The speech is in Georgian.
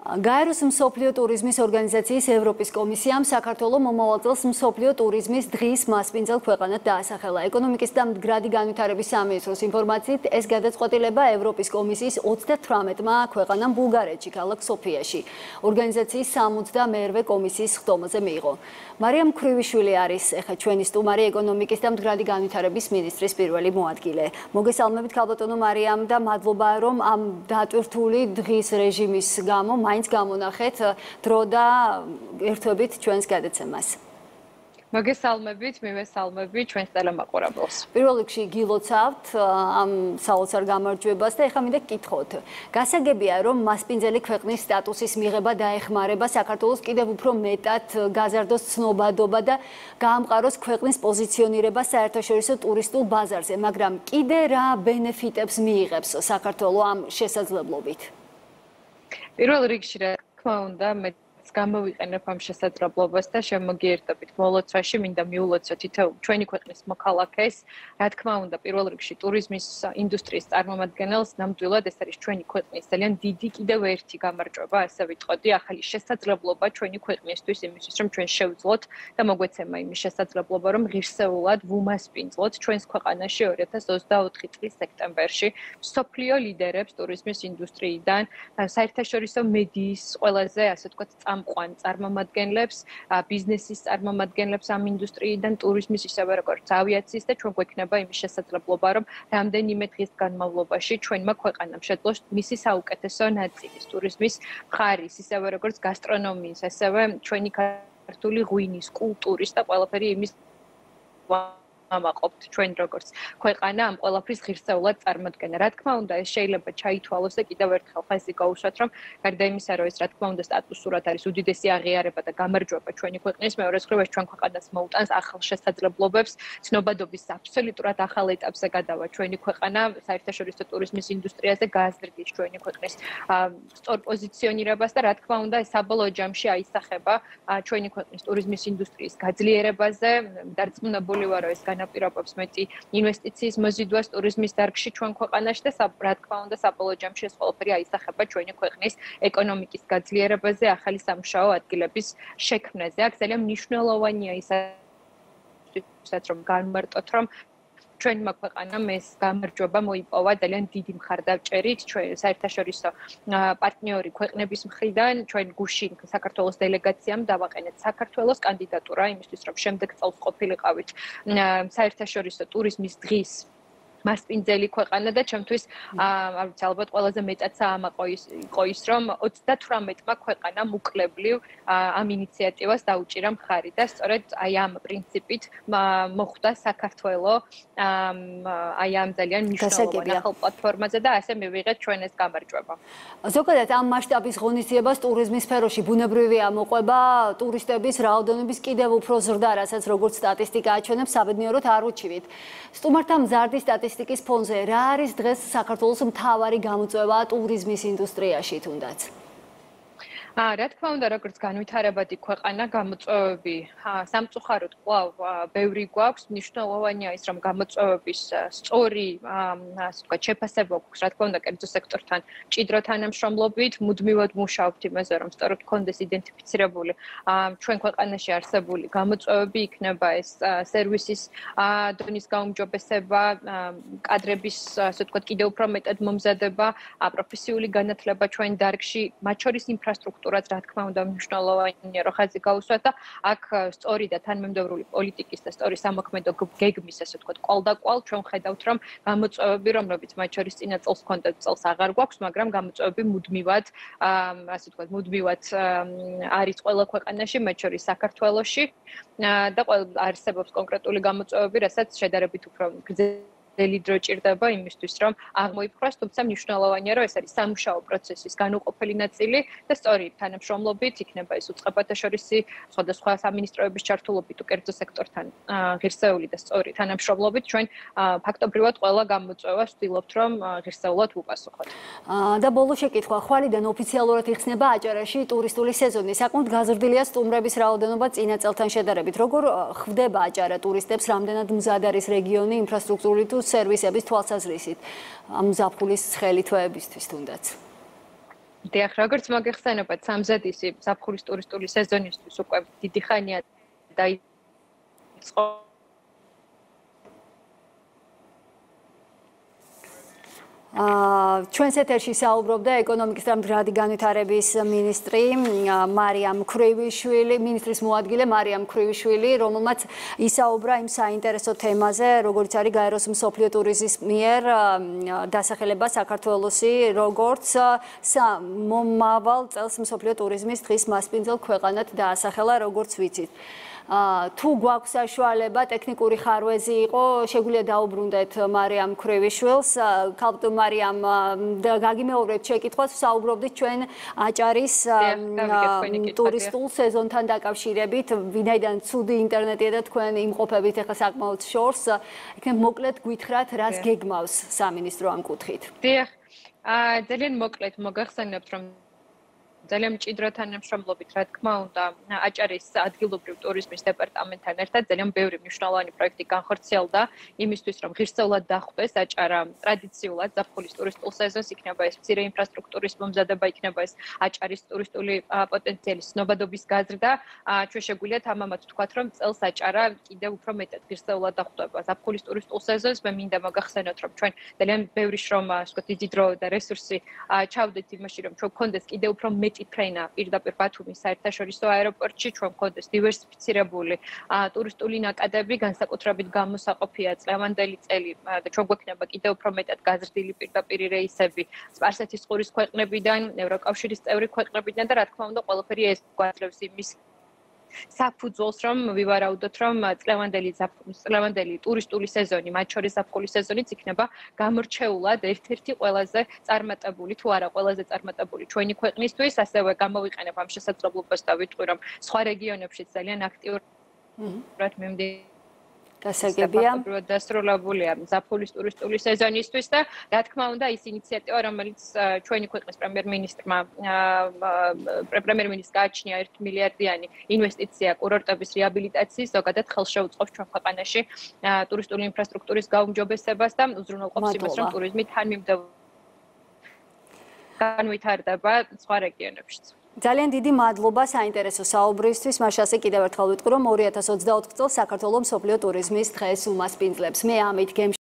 გაეროს მსოფლიო ტურიზმის ორგანიზაციის ევროპის კომისიამ საქართველოს მომავალ წელს მსოფლიო ტურიზმის დღის მასპინძელ ქვეყანად დაასახელა. ეკონომიკის და მდგრადი განვითარების სამინისტროს ინფორმაციით, ეს გადაწყვეტილება ევროპის კომისიის 38-მა ქვეყანამ ბულგარეთში, ქალაქ სოფიაში, ორგანიზაციის 68-მე კომისიის ხდომაზე მიიღო. მარიამ ქვრივიშვილი არის ეხლა ჩვენი სტუმარი ეკონომიკის და მდგრადი განვითარების მინისტრის პირველი მოადგილე. მოგესალმებით ქალბატონო მარიამ და მადლობა რომ ამ დატვირთული დღის რეჟიმის გამო მაინც გამონახეთ დრო და ერთვებით ჩვენს გადაცემას. მოგესალმებით, მივესალმებით ჩვენს ტელემაყურებელს. პირველ რიგში გილოცავთ ამ საოცარ გამარჯვებას და ეხლა მინდა გკითხოთ. გასაგებია რომ მასპინძელი ქვეყნის სტატუსის მიღება დაეხმარება საქართველოს კიდევ უფრო მეტად გაზარდოს ცნობადობა და გაამყაროს ქვეყნის პოზიციონირება საერთაშორისო ტურისტულ ბაზარზე, მაგრამ კიდე რა ბენეფიტებს მიიღებს საქართველოს ამ შესაძლებლობით? პირველ რიგში რა თქმა უნდა გამოვიყენებ ამ შესაძლებლობას და შემოგიერთებით მოლოცვაში მინდა მიულოცოთ თითოეულ ჩვენი ქვეყნის მოქალაქეს. რა თქმა უნდა, პირველ რიგში ტურიზმის ინდუსტრიის წარმომადგენელს ნამდვილად ეს არის ჩვენი ქვეყნის ძალიან დიდი კიდევ ერთი გამარჯვება, ასე ვიტყოდი, ახალი შესაძლებლობა ჩვენი ქვეყნისთვის იმისთვის, რომ ჩვენ შევძლოთ და მოგვეცემა იმის შესაძლებლობა, რომ ღირსეულად ვუმასპინძლოთ ჩვენს ქვეყანაში 2024 წლის სექტემბერში მსოფლიო ლიდერებს ტურიზმის ინდუსტრიიდან, საერთაშორისო მედიის ყველაზე, ასე ვთქვათ, წამყვან წარმომადგენლებს, ბიზნესის წარმომადგენლებს ამ ინდუსტრიიდან, ტურიზმის ისევე როგორც ავიაციის და ჩვენ გვექნება იმის შესაძლებლობა, რომ რამდენიმე დღის განმავლობაში ჩვენმა ქვეყანამ შეძლოს მისი საუკეთესო ნაწილის ტურიზმის მხარის, ისევე როგორც გასტრონომიის, ასევე ჩვენი ქართული ღვინის, კულტურის და ყველაფერი იმის ამაყობთ ჩვენ როგორც ქვეყანა ამ ყველაფრის ღირსეულად წარმოქმნა. რა თქმა უნდა, ეს შეიძლება ჩაითვალოს და კიდევ ერთხელ ხაზი გაუშვათ, რომ გარდა იმისა, რომ ეს რა თქმა უნდა სტატუსურად არის უდიდესი აღიარება და გამარჯვება ჩვენი ქვეყნის, მეორე მხრივ ეს ჩვენ ქვეყანას მოუტანს ახალ შესაძლებლობებს, ცნობადობის აბსოლუტურად ახალ ეტაპზე გადავა ჩვენი ქვეყანა საერთაშორისო ტურიზმის ინდუსტრიაზე, გააზრდის ჩვენი ქვეყნის სწორ პოზიციონირებას და რა თქმა უნდა, ეს საბოლოო ჯამში აისახება ჩვენი ქვეყნის ტურიზმის ინდუსტრიის გაძლიერებაზე. დარწმუნებული ვარ, რომ ეს განაპირობებს მეტი ინვესტიციის მოზიდვას ტურიზმის დარგში ჩვენ ქვეყანაში და რა თქმა უნდა საბოლოო ჯამში ეს ყველაფერი აისახება ჩვენი ქვეყნის ეკონომიკის გაძლიერებაზე, ახალი სამუშაო ადგილების შექმნაზე. აქ ძალიან მნიშვნელოვანია ისაც რომ განმარტოთ, რომ ჩვენმა ქვეყანამ ეს გამარჯვება მოიპოვა ძალიან დიდი მხარდაჭერით ჩვენ საერთაშორისო პარტნიორი ქვეყნების მხრიდან. ჩვენ გუშინ საქართველოს დელეგაციამ დავაყენეთ საქართველოს კანდიდატურა იმისთვის, რომ შემდეგ წელს ყოფილიყავით საერთაშორისო ტურიზმის დღის მასპინძელი ქვეყანა და ჩემთვის არ ვიცი ალბათ ყველაზე მეტად საამაყო იყო ის რომ 38-მა ქვეყანამ უკლებლივ ამ ინიციატივას დაუჭირა მხარი და სწორედ აი ამ პრინციპით მოხვდა საქართველოს აი ამ ძალიან მნიშვნელოვან ახალ პლატფორმაზე და ასე მივიღეთ ჩვენ ეს გამარჯვება. ზოგადად ამ მასშტაბის ღონისძიებას ტურიზმის სფეროში ბუნებრივია მოყვება ტურისტების რაოდენობის კიდევ უფრო ზრდა, რასაც როგორც სტატისტიკა აჩვენებს, საბედნიეროდ არ უჩივით. სტუმართა მზარდი სტატისტიკის ფონზე რა არის დღეს საქართველოს მთავარი გამოწვევა ტურიზმის ინდუსტრიაში თუნდაც? რა თქმა უნდა, როგორც განვითარებადი ქვეყანა, გამოწვევები სამწუხაროდ კვლავ ბევრი გვაქვს. მნიშვნელოვანია ის, რომ გამოწვევების სწორი, ასე ვთქვათ, შეფასება გვაქვს, რა თქმა უნდა, კერძო სექტორთან მჭიდრო თანამშრომლობით, მუდმივად მუშაობთ იმაზე, რომ სწორად გქონდეს იდენტიფიცირებული ჩვენ ქვეყანაში არსებული გამოწვევები, იქნება ეს სერვისის დონის გაუმჯობესება, კადრების, ასე ვთქვათ, კიდევ უფრო მეტად მომზადება, პროფესიული განათლება ჩვენ დარგში, მათ შორის ინფრასტრუქტურა რა თქმა უნდა მნიშვნელოვანია რომ ხაზი გაუსვათ და აქ სწორი და თანმიმდევრული პოლიტიკის და სწორი სამოქმედო გეგმის ასე ვთქვათ კვალდაკვალ ჩვენ ხედავთ რომ გამოწვევები რომლებიც მათ შორის წინა წელს ჰქონდა წელს აღარ გვაქვს მაგრამ გამოწვევები მუდმივად ასე ვთქვათ მუდმივად არის ყველა ქვეყანაში მათ შორის საქართველოში და არსებობს კონკრეტული გამოწვევები რასაც შედარებით უფრო ძელი დრო ჭირდება იმისთვის რომ აღმოიფხვრას, თუმცა მნიშვნელოვანია რომ ეს არის სამუშაო პროცესის განუყოფელი ნაწილი და სწორი თანამშრომლობით იქნება ეს უწყებათა შორისი სხვადასხვა სამინისტროების ჩართულობით უკერძო სექტორთან ღირსეული და სწორი თანამშრომლობით ჩვენ ფაქტობრივად ყველა გამოწვევას ვცდილობთ რომ ღირსეულად ვუპასუხოთ. და ბოლო შეკითხვა, ხვალიდან ოფიციალურად იხსნება აჭარაში ტურისტული სეზონი. საკმაოდ გაზრდილია სტუმრების რაოდენობა წინა წელთან შედარებით. როგორ ხვდება აჭარა ტურისტებს, რამდენად მზად არის რეგიონი ინფრასტრუქტურული თუ სერვისების თვალსაზრისით ამ ზაფხულის ცხელი თვეებისთვის თუნდაც? დიახ, როგორც მოგეხსენებათ, სამზადისი ზაფხულის ტურისტული სეზონისთვის უკვე დიდი ხანია დაიწყო. ჩვენს ეთერში საუბრობდა ეკონომიკის და მდგრადი განვითარების მინისტრი მარიამ ქვრივიშვილი, მინისტრის მოადგილე მარიამ ქვრივიშვილი, რომელმაც ისაუბრა იმ საინტერესო თემაზე, როგორც არის გაეროს მსოფლიო ტურიზმის მიერ დასახელება საქართველოსი, როგორც მომავალ წელს მსოფლიო ტურიზმის დღის მასპინძელ ქვეყანად დაასახელა, როგორც ვიცით. თუ გვაქვს საშუალება ტექნიკური ხარვეზი იყო, შეგვიძლია დაუბრუნდეთ მარიამ ქვრივიშვილს. ქალბატონო მარიამ, გაგიმეორებთ შეკითხვას, საუბრობდით ჩვენ აჭარის ტურისტულ სეზონთან დაკავშირებით, ვინაიდან ცუდი ინტერნეტია და თქვენ იმყოფებით ახლა საკმაოდ შორს, იქნებ მოკლედ გითხრათ, რას გეგმავს სამინისტრო ამ კუთხით. დიახ, ძალიან მოკლედ მოგახსენებთ, რომ ძალიან მჭიდრო თანამშრომლობით, რა თქმა უნდა, აჭარის ადგილობრივ ტურიზმის დეპარტამენტთან ერთად ძალიან ბევრი მნიშვნელოვანი პროექტი განხორციელდა იმისთვის, რომ ღირსეულად დახვდეს აჭარა ტრადიციულად ზაფხულის ტურისტულ სეზონს, იქნება ეს მცირე ინფრასტრუქტურის მომზადება, იქნება ეს აჭარის ტურისტული პოტენციალის ცნობადობის გაზრდა. ჩვენ შეგვიძლია თამამად ვთქვათ, რომ წელს აჭარა კიდევ უფრო მეტად ღირსეულად დახვდება ზაფხულის ტურისტულ სეზონს. მე მინდა მოგახსენოთ, რომ ჩვენ ძალიან ბევრი შრომა, ასე ვთქვათ, დიდი დრო და რესურსი ჩავდეთ იმაში, რომ ჩვენ გქონდეს კიდევ უფრო მეტი ფრენა პირდაპირ ბათუმის საერთაშორისო აეროპორტში, ჩვენ გქონდეს დივერსიფიცირებული ტურისტული ნაკადები, განსაკუთრებით გამოსაყოფია წლევანდელი წელი და ჩვენ გვექნება კიდევ უფრო მეტად გაზრდილი პირდაპირი რეისები სპარსეთის ყურის ქვეყნებიდან, ევროკავშირის წევრი ქვეყნებიდან და რა თქმა უნდა, ყველაფერი ეს გვაძლევს იმის საფუძველს, რომ ვივარაუდოთ, რომ წლევანდელი ტურისტული სეზონი, მათ შორის ზაფხულის სეზონიც იქნება გამორჩეულად ერთ-ერთი ყველაზე წარმატებული, თუ არა ყველაზე წარმატებული ჩვენი ქვეყნისთვის, ასევე გამოვიყენებ ამ შესაძლებლობას და ვიტყვი, რომ სხვა რეგიონებშიც ძალიან აქტიურად გასაგებია. დასრულებულია ზაფხულის ტურისტული სეზონისთვის და რა თქმა უნდა ის ინიციატივა, რომელიც ჩვენი ქვეყნის პრემიერ-მინისტრმა გააჩნია 1 მილიარდიანი ინვესტიცია კურორტების რეაბილიტაციის, ზოგადად ხელშეუწყობს ჩვენ ქვეყანაში ტურისტული ინფრასტრუქტურის გაუმჯობესებას და უზრუნველყოფს იმას, რომ ტურიზმი განვითარდება სხვა რეგიონებშიც. ძალიან დიდი მადლობა საინტერესო საუბრისთვის. მაშასე კიდევ ერთხელ ვიტყვი, რომ 2024 წელს საქართველოს მსოფლიო ტურიზმის დღეს უმასპინძლებს. მე ამით